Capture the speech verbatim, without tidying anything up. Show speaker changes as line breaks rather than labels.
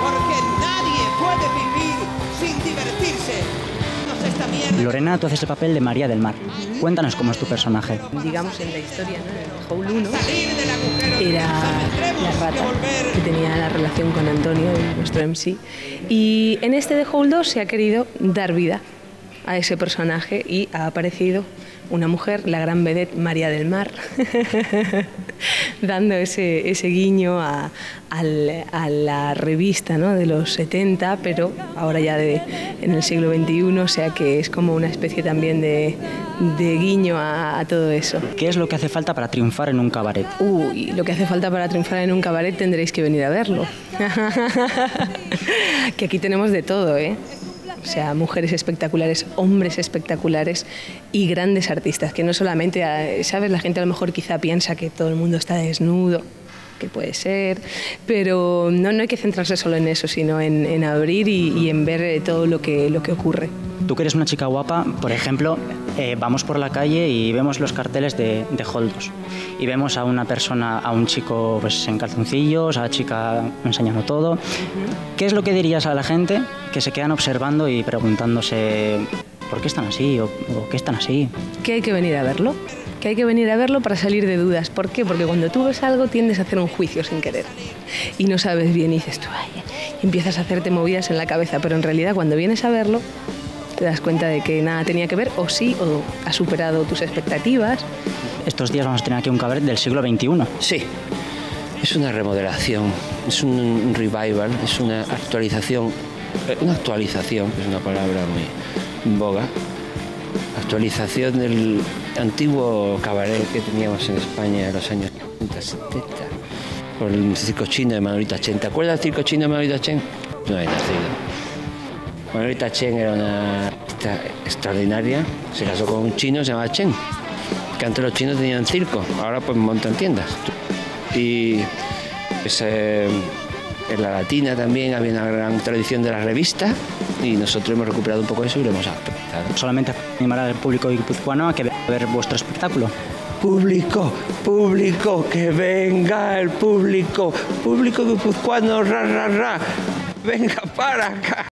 porque nadie puede vivir sin divertirse. No sé esta mierda.
Lorena, tú haces el papel de María del Mar. Cuéntanos cómo es tu personaje.
Digamos en la historia, ¿no? En el Howl uno
Salir del agujero
era la rata que tenía la relación con Antonio, nuestro M C. Y en este de Howl dos se ha querido dar vida a ese personaje y ha aparecido una mujer, la gran vedette María del Mar, dando ese, ese guiño a, al, a la revista, ¿no? De los setenta, pero ahora ya de, en el siglo veintiuno, o sea que es como una especie también de, de guiño a, a todo eso.
¿Qué es lo que hace falta para triunfar en un cabaret?
Uy, lo que hace falta para triunfar en un cabaret tendréis que venir a verlo. Que aquí tenemos de todo, ¿eh? O sea, mujeres espectaculares, hombres espectaculares y grandes artistas, que no solamente, ¿sabes? La gente a lo mejor quizá piensa que todo el mundo está desnudo, que puede ser, pero no, no hay que centrarse solo en eso, sino en, en abrir y, y en ver todo lo que, lo que ocurre.
Tú que eres una chica guapa, por ejemplo, eh, vamos por la calle y vemos los carteles de, de Howl dos y vemos a una persona, a un chico pues, en calzoncillos, a la chica enseñando todo. Uh-huh. ¿Qué es lo que dirías a la gente que se quedan observando y preguntándose por qué están así o, o qué están así?
Que hay que venir a verlo, que hay que venir a verlo para salir de dudas. ¿Por qué? Porque cuando tú ves algo tiendes a hacer un juicio sin querer y no sabes bien y dices tú, ay, y empiezas a hacerte movidas en la cabeza, pero en realidad cuando vienes a verlo te das cuenta de que nada tenía que ver, o sí, o ha superado tus expectativas.
Estos días vamos a tener aquí un cabaret del siglo veintiuno.
Sí, es una remodelación, es un revival, es una actualización, una actualización, que es una palabra muy en boga, actualización del antiguo cabaret que teníamos en España en los años setenta, por el circo chino de Manolita Chen. ¿Te acuerdas del circo chino de Manolita Chen? No he nacido. Manolita Chen era una artista extraordinaria, se casó con un chino, se llamaba Chen, que antes los chinos tenían circo, ahora pues montan tiendas. Y pues, eh, en la Latina también había una gran tradición de las revistas y nosotros hemos recuperado un poco eso y lo hemos actualizado.
Solamente animar al público guipuzcoano a que venga a ver vuestro espectáculo.
Público, público, que venga el público, público guipuzcoano, ra, ra, ra, venga para acá.